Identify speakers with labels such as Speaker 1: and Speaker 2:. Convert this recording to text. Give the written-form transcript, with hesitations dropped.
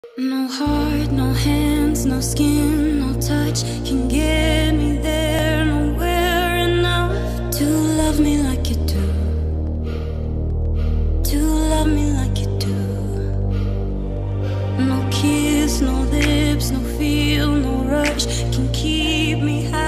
Speaker 1: No heart, no hands, no skin, no touch can get me there. Nowhere enough to love me like you do. To love me like you do. No kiss, no lips, no feel, no rush can keep me high.